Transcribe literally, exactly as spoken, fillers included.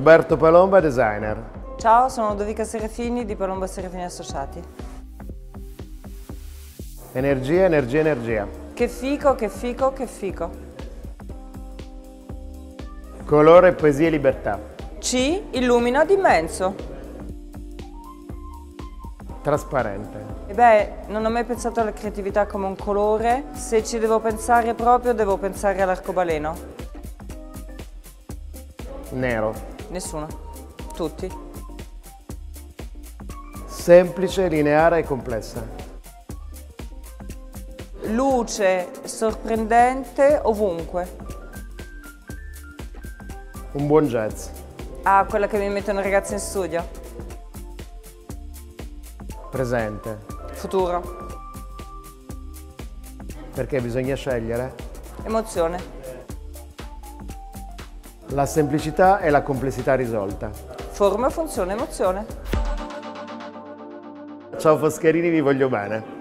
Roberto Palomba, designer. Ciao, sono Ludovica Serafini di Palomba Serafini Associati. Energia, energia, energia. Che fico, che fico, che fico. Colore, poesia e libertà. C, illumina d'immenso. Trasparente. E beh, non ho mai pensato alla creatività come un colore. Se ci devo pensare proprio, devo pensare all'arcobaleno. Nero. Nessuno. Tutti. Semplice, lineare e complessa. Luce, sorprendente, ovunque. Un buon jazz. Ah, quella che mi mettono i ragazzi in studio. Presente. Futuro. Perché bisogna scegliere. Emozione. La semplicità e la complessità risolta. Forma, funzione, emozione. Ciao Foscherini, vi voglio bene.